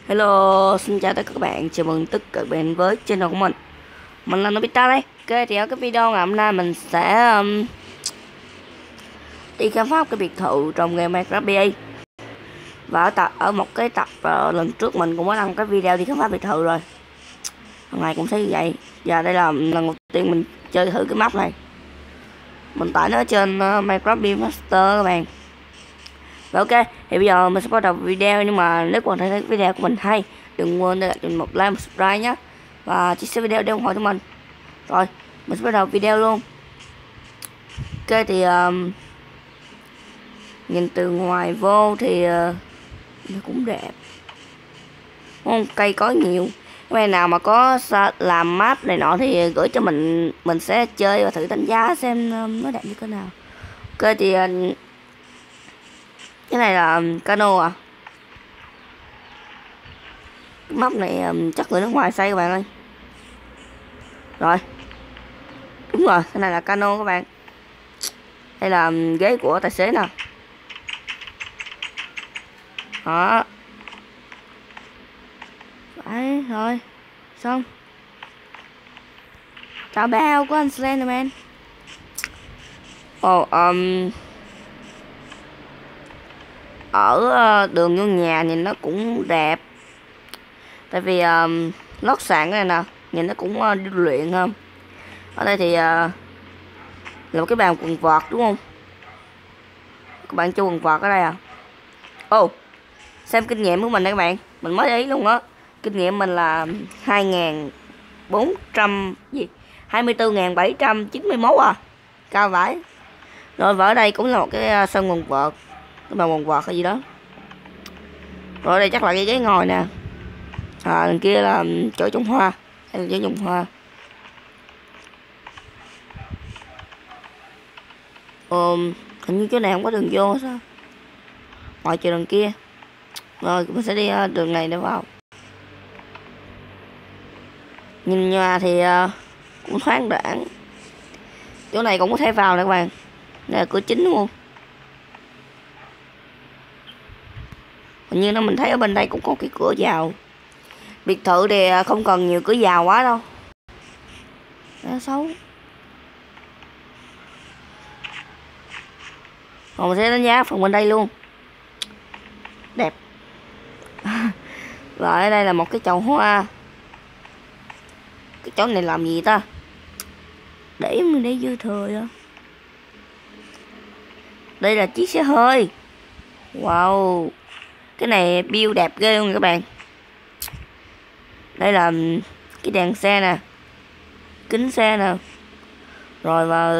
Hello, xin chào tất cả các bạn, chào mừng tất cả các bạn với channel của mình. Mình là Nobita đây. Ok, thì ở cái video ngày hôm nay mình sẽ đi khám phá cái biệt thự trong game Minecraft BA. Và ở một cái tập lần trước mình cũng có đăng cái video đi khám phá biệt thự rồi. Hôm nay cũng thấy như vậy. Và đây là lần đầu tiên mình chơi thử cái map này. Mình tải nó trên Minecraft BA Master các bạn. Và ok, thì bây giờ mình sẽ bắt đầu video, nhưng mà nếu còn thấy video của mình hay, đừng quên để lại cho mình một like, một subscribe nhé, và chia sẻ video để ủng hộ cho mình. Rồi, mình sẽ bắt đầu video luôn. Ok, thì nhìn từ ngoài vô thì nó cũng đẹp, không? Cây có nhiều. Các bạn nào mà có làm map này nọ thì gửi cho mình sẽ chơi và thử đánh giá xem nó đẹp như thế nào. Ok, thì cái này là cano à. Cái map này chắc người nước ngoài xây các bạn ơi. Rồi, đúng rồi, cái này là cano các bạn. Đây là ghế của tài xế nè. Đó. Đấy, rồi xong. Chào bao của anh Slenderman. Ở đường vô nhà nhìn nó cũng đẹp, tại vì lót sàn cái này nè, nhìn nó cũng đi luyện không. Ở đây thì là một cái bàn quần vợt đúng không? Các bạn cho quần vợt ở đây à? Xem kinh nghiệm của mình đây các bạn, mình mới ý luôn á. Kinh nghiệm mình là 24.791 à, cao vãi. Rồi và ở đây cũng là một cái sân quần vợt, cái bàn quần vợt hay gì đó. Rồi đây chắc là cái ghế ngồi nè. Đằng kia là chỗ trồng hoa, đây là chỗ trồng hoa. Hình như chỗ này không có đường vô sao, ngoài trừ đằng kia. Rồi mình sẽ đi đường này để vào. Nhìn nhà thì cũng thoáng đãng. Chỗ này cũng có thể vào nè các bạn. Đây là cửa chính đúng không? Hình như mình thấy ở bên đây cũng có cái cửa vào. Biệt thự thì không cần nhiều cửa vào quá đâu, nó xấu. Rồi mình sẽ đánh giá phần bên đây luôn. Đẹp. Rồi ở đây là một cái chậu hoa. Cái chỗ này làm gì ta? Để mình để dư thừa vậy. Đây là chiếc xe hơi. Wow, cái này build đẹp ghê luôn các bạn. Đây là cái đèn xe nè, kính xe nè, rồi và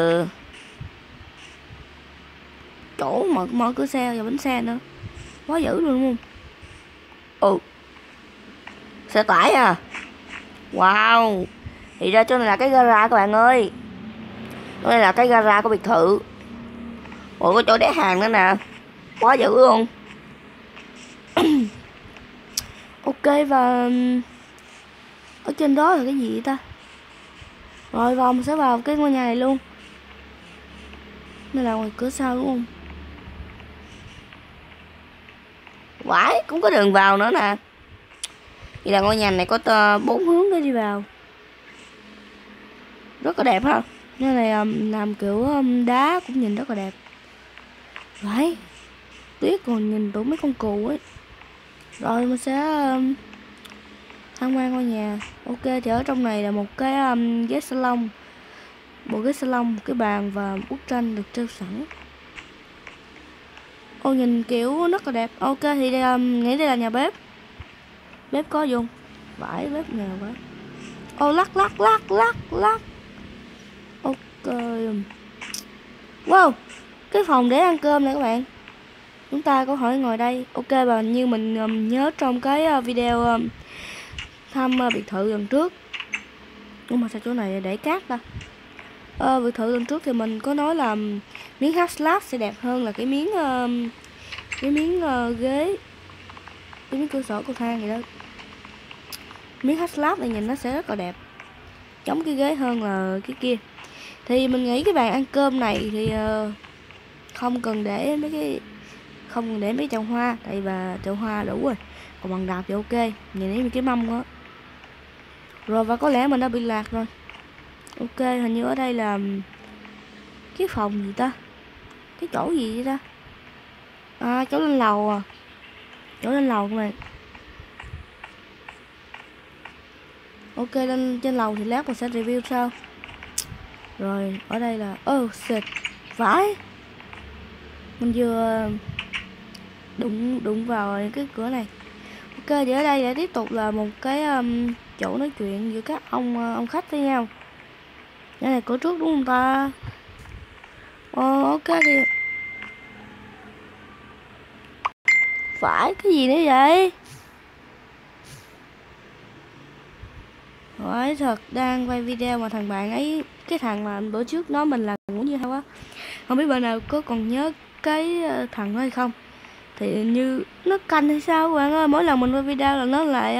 chỗ mở cửa xe và bánh xe nữa, quá dữ luôn đúng không? Xe tải à. Wow, thì ra chỗ này là cái gara các bạn ơi. Đây là cái gara của biệt thự. Có chỗ để hàng nữa nè, quá dữ luôn. Ok, và ở trên đó là cái gì vậy ta? Rồi vào mình sẽ vào cái ngôi nhà này luôn. Đây là ngoài cửa sau đúng không? Vãi, cũng có đường vào nữa nè. Vậy là ngôi nhà này có 4 hướng để đi vào. Rất là đẹp ha. Nơi này làm kiểu đá cũng nhìn rất là đẹp. Vãi, tuyết còn nhìn tụi mấy con cừu ấy. Rồi mình sẽ tham quan ngôi nhà. Ok, thì ở trong này là một cái ghế salon, bộ ghế salon, một cái bàn và bức tranh được treo sẵn. Nhìn kiểu rất là đẹp. Ok, thì đây, nghĩ đây là nhà bếp. Bếp có dùng. Vãi, bếp nghèo quá. Lắc. Ok. Wow, cái phòng để ăn cơm này các bạn. Chúng ta có hỏi ngồi đây. Ok, và như mình nhớ trong cái video thăm biệt thự lần trước. Nhưng mà sao chỗ này để cát ta? Biệt thự lần trước thì mình có nói là miếng hát slab sẽ đẹp hơn là cái miếng ghế, cái miếng cửa sổ cầu thang vậy đó. Miếng hát slab này nhìn nó sẽ rất là đẹp, giống cái ghế hơn là cái kia. Thì mình nghĩ cái bàn ăn cơm này thì không cần để mấy chậu hoa, tại và chậu hoa đủ rồi. Còn bằng đạp thì ok. Nhìn thấy cái mâm quá. Rồi và có lẽ mình đã bị lạc rồi. Ok, hình như ở đây là cái phòng gì ta? Cái chỗ gì vậy ta? À, chỗ lên lầu à. Chỗ lên lầu các bạn. Ok, lên trên lầu thì lát mình sẽ review sau. Rồi, ở đây là... Oh, shit. Vãi. Mình vừa đụng vào cái cửa này. Ok, thì ở đây để tiếp tục là một cái chỗ nói chuyện giữa các ông khách với nhau. Đây là cửa trước đúng không ta? Ok thì... Phải, cái gì nữa vậy? Hỏi thật, đang quay video mà thằng bạn ấy, cái thằng mà bữa trước nói mình là ngủ như heo á. Không biết bạn nào có còn nhớ cái thằng đó hay không? Thì như nó canh hay sao các bạn ơi, mỗi lần mình quay video là nó lại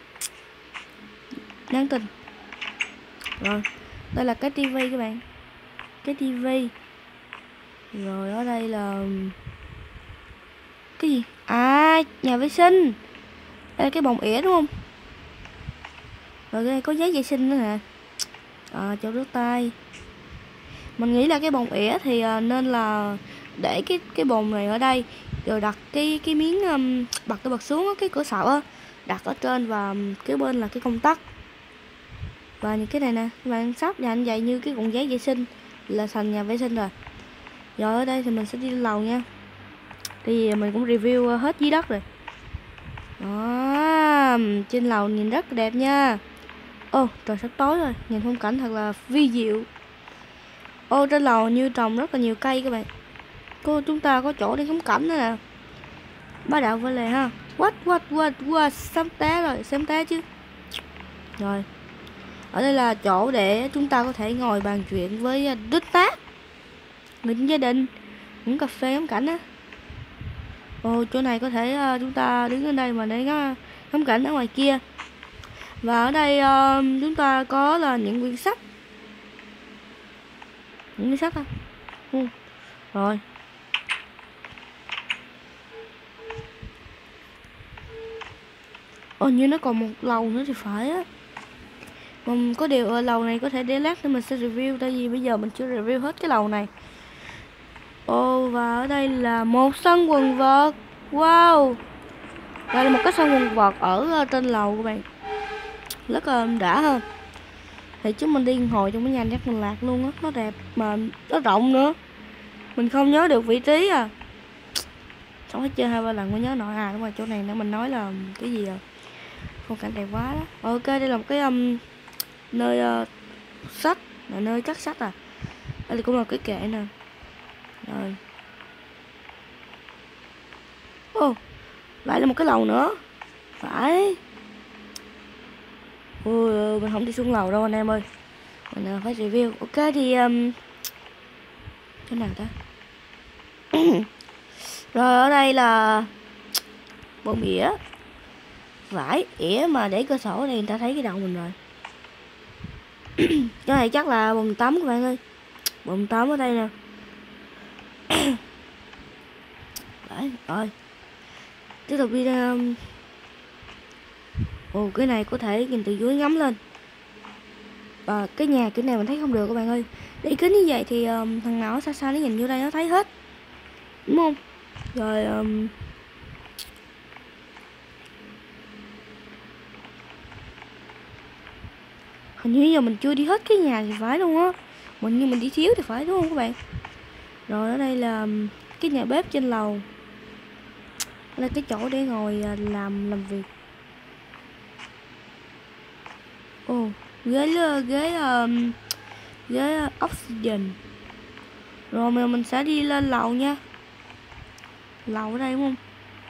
nhắn tin. Rồi, đây là cái tivi các bạn. Cái tivi. Rồi ở đây là cái gì? À, nhà vệ sinh. Đây là cái bồn ỉa đúng không? Rồi đây có giấy vệ sinh nữa nè. Chỗ rửa tay. Mình nghĩ là cái bồn ỉa thì nên là để cái bồn này ở đây, rồi đặt cái miếng bật xuống cái cửa sổ á, đặt ở trên và cái bên là cái công tắc. Và những cái này nè, các bạn sắp dành vậy như cái cuộn giấy vệ sinh là thành nhà vệ sinh rồi. Rồi ở đây thì mình sẽ đi lên lầu nha. Thì mình cũng review hết dưới đất rồi. Đó, trên lầu nhìn rất đẹp nha. Ô, trời sắp tối rồi, nhìn phong cảnh thật là vi diệu. Ô, trên lầu như trồng rất là nhiều cây các bạn. Chúng ta có chỗ để ngắm cảnh nữa nè. Bá đạo với lề ha. What, sắp té rồi, sớm té chứ. Rồi. Ở đây là chỗ để chúng ta có thể ngồi bàn chuyện với đối tác, người trong gia đình, uống cà phê ngắm cảnh á. Ồ, chỗ này có thể chúng ta đứng ở đây mà để ngắm cảnh ở ngoài kia. Và ở đây chúng ta có là những quyển sách. Những quyển sách thôi. Rồi. Ồ, như nó còn một lầu nữa thì phải á. Có điều ở lầu này có thể để lát nữa mình sẽ review, tại vì bây giờ mình chưa review hết cái lầu này. Ồ, và ở đây là một sân quần vợt. Wow. Đây là một cái sân quần vợt ở trên lầu các bạn. Rất là đã hơn. Thì chúng mình đi hồi trong cái nhà chắc mình lạc luôn á. Nó đẹp mà nó rộng nữa. Mình không nhớ được vị trí à. Xong hết chơi 2-3 lần mới nhớ nổi. À đúng rồi, chỗ này nữa mình nói là cái gì à, phong cảnh đẹp quá đó. Ok, đây là một cái nơi sách, là nơi cất sách à. Đây cũng là cái kệ nè. Rồi. Ô, lại là một cái lầu nữa. Phải. Ôi, mình không đi xuống lầu đâu anh em ơi. Mình phải review. Ok thì cái nào ta? Rồi ở đây là bồn ỉa. Vải ỉa mà để cửa sổ này người ta thấy cái đầu mình rồi. Cái này chắc là bồn tắm các bạn ơi. Bồn tắm ở đây nè. Đấy, rồi. Tiếp tục đi ra. Ồ, cái này có thể nhìn từ dưới ngắm lên. Và cái nhà kiểu này mình thấy không được các bạn ơi. Để kính như vậy thì thằng nào xa xa nó nhìn vô đây nó thấy hết, đúng không? Rồi hình như giờ mình chưa đi hết cái nhà thì phải luôn á. Mình đi thiếu thì phải, đúng không các bạn? Rồi ở đây là cái nhà bếp trên lầu. Đây là cái chỗ để ngồi làm việc. Ồ, ghế oxygen. Rồi mình sẽ đi lên lầu nha. Lầu ở đây đúng không?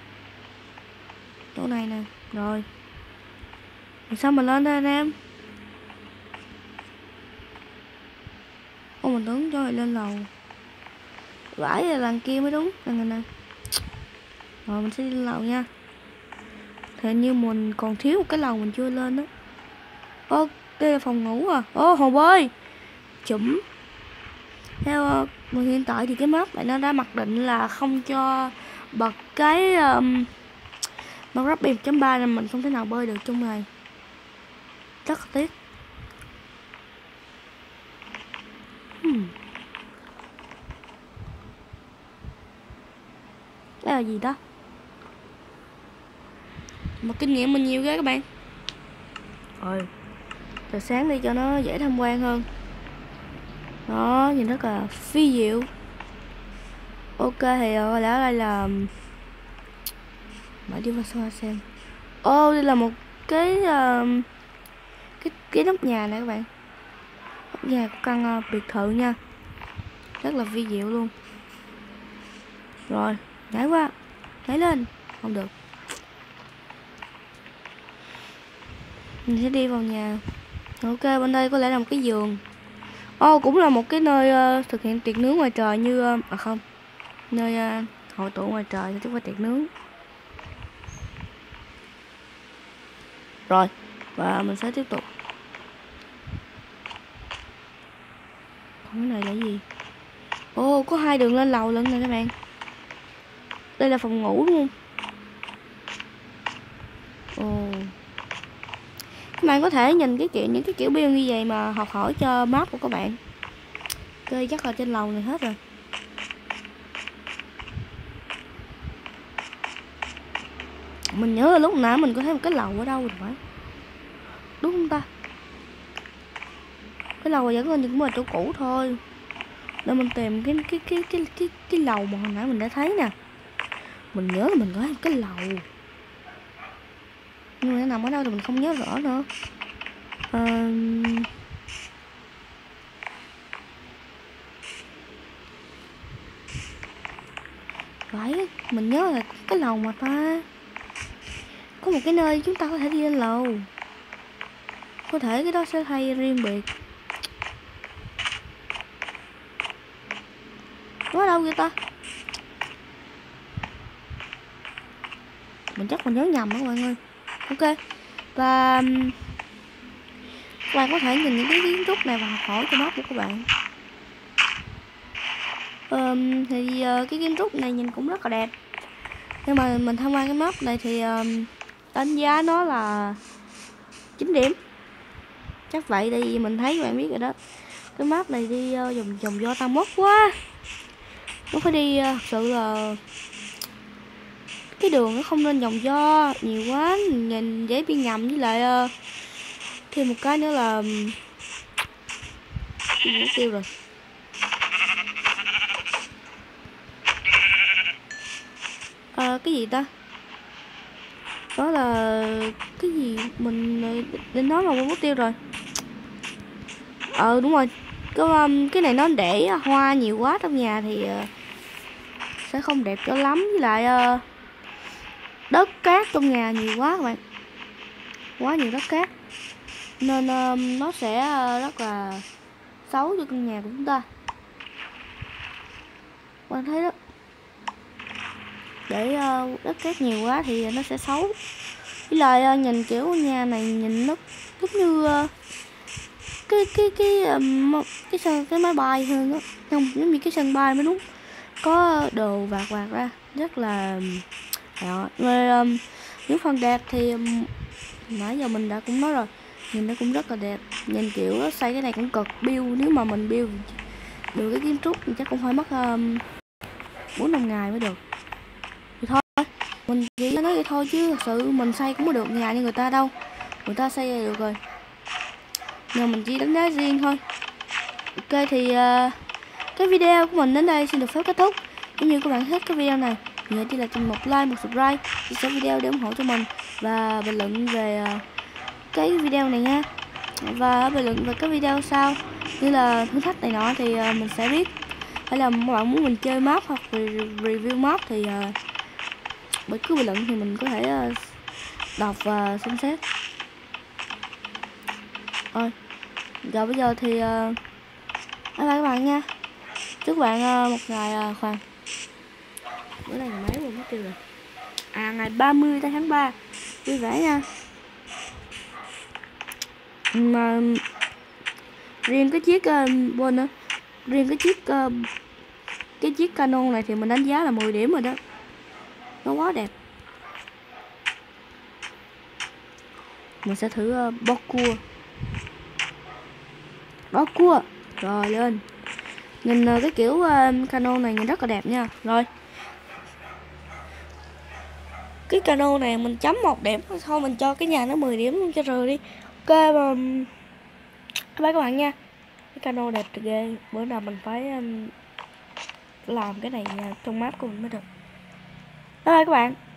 Chỗ này nè. Rồi. Sao mình lên đây anh em? Ô, mình tưởng cho lên lầu. Vãi là lần kia mới đúng. Nè. Rồi mình sẽ đi lên lầu nha. Hình như mình còn thiếu một cái lầu mình chưa lên đó. Ô, đây là phòng ngủ à. Ô, hồ bơi. Chụm. Theo mình hiện tại thì cái map này nó đã mặc định là không cho bật cái Minecraft 1.3 nên mình không thể nào bơi được trong này, rất là tiếc. Đây là gì đó? Mà kinh nghiệm mình nhiều ghê các bạn. Rồi, trời sáng đi cho nó dễ tham quan hơn. Đó, nhìn rất là phi diệu. Ok thì có lẽ đây là mở đi vào xem. Đây là một cái nóc nhà này các bạn. Nóc nhà của căn biệt thự nha, rất là vi diệu luôn. Rồi, nhảy qua, nhảy lên, không được. Mình sẽ đi vào nhà. Ok, bên đây có lẽ là một cái giường. Cũng là một cái nơi thực hiện tiệc nướng ngoài trời như không, nơi hội tụ ngoài trời chứ không phải tiệc nướng. Rồi, và mình sẽ tiếp tục. Còn cái này là gì? Có 2 đường lên lầu lận nè các bạn. Đây là phòng ngủ đúng không? Các bạn có thể nhìn những cái kiểu build như vậy mà học hỏi cho map của các bạn. Ok, chắc là trên lầu này hết rồi. Mình nhớ là lúc nãy mình có thấy một cái lầu ở đâu rồi phải, đúng không ta? Cái lầu vẫn còn những chỗ cũ thôi. Để mình tìm cái lầu mà hồi nãy mình đã thấy nè. Mình nhớ là mình có một cái lầu, nhưng mà nó nằm ở đâu thì mình không nhớ rõ nữa. Phải, mình nhớ là cái lầu mà ta, có một cái nơi chúng ta có thể đi lên lầu. Có thể cái đó sẽ thay riêng biệt. Nó đâu vậy ta? Mình chắc mình nhớ nhầm đó các bạn ơi. Ok, và các bạn có thể nhìn những cái kiến trúc này và học hỏi cho map của các bạn. Cái kiến trúc này nhìn cũng rất là đẹp, nhưng mà mình tham quan cái map này thì đánh giá nó là 9 điểm. Chắc vậy, tại vì mình thấy các bạn biết rồi đó, cái map này đi vòng do tao mất quá. Nó phải đi thật sự là cái đường nó không nên vòng do nhiều quá, nhìn dễ bị nhầm. Với lại thêm một cái nữa là mất tiêu rồi. Cái gì ta? Đó là cái gì mình định nói mà quên mất tiêu rồi. Đúng rồi, cái này nó để hoa nhiều quá trong nhà thì sẽ không đẹp cho lắm. Với lại đất cát trong nhà nhiều quá các bạn, quá nhiều đất cát nên nó sẽ rất là xấu cho căn nhà của chúng ta. Các bạn thấy đó, để đất cát nhiều quá thì nó sẽ xấu. Với lại nhìn kiểu nhà này nhìn nó giống như cái máy bay hơn đó, không giống như cái sân bay mới đúng, có đồ vạc ra rất là rồi. Những phần đẹp thì nãy giờ mình đã cũng nói rồi, nhìn nó cũng rất là đẹp. Nhìn kiểu xây cái này cũng cực build, nếu mà mình build được cái kiến trúc thì chắc cũng phải mất 4-5 ngày mới được. Thì thôi, mình chỉ nói vậy thôi chứ thật sự mình xây cũng có được nhà như người ta đâu, người ta xây được rồi, nhưng mình chỉ đánh giá riêng thôi. Ok thì cái video của mình đến đây xin được phép kết thúc. Nếu như các bạn thích cái video này, nhớ chỉ là cho một like, một subscribe, chia sẻ video để ủng hộ cho mình, và bình luận về cái video này nha. Và bình luận về cái video sau như là thử thách này nọ thì mình sẽ biết. Hay là các bạn muốn mình chơi map hoặc review map thì bất cứ bình luận thì mình có thể đọc và xem xét. Rồi bây giờ thì bye bye các bạn nha. Chúc bạn một ngày khoan, bữa nay ngày mấy rồi mất tiêu rồi. Ngày 30 tháng 3 vui vẻ nha. Mà riêng cái chiếc quên nữa, riêng cái chiếc Canon này thì mình đánh giá là 10 điểm rồi đó, nó quá đẹp. Mình sẽ thử bó cua. Bó cua. Rồi lên. Nhìn cái kiểu cano này nhìn rất là đẹp nha. Rồi. Cái cano này mình chấm 1 điểm. Thôi mình cho cái nhà nó 10 điểm luôn cho rồi đi. Ok mà. Bye các bạn nha. Cái cano đẹp ghê. Bữa nào mình phải làm cái này nha, trong map của mình mới được. Bye bye các bạn.